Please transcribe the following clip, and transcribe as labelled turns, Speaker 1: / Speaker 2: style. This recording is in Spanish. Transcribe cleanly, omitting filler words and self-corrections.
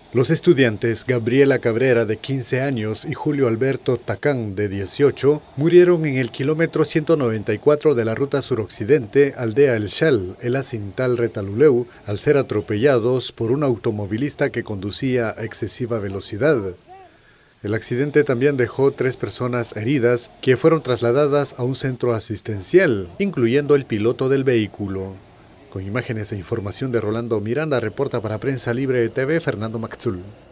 Speaker 1: Los estudiantes Gabriela Cabrera, de 15 años, y Julio Alberto Tacán, de 18, murieron en el kilómetro 194 de la ruta suroccidente, aldea El Chal, el Acintal Retaluleu, al ser atropellados por un automovilista que conducía a excesiva velocidad. El accidente también dejó 3 personas heridas que fueron trasladadas a un centro asistencial, incluyendo el piloto del vehículo. Con imágenes e información de Rolando Miranda, reporta para Prensa Libre TV Fernando Maxul.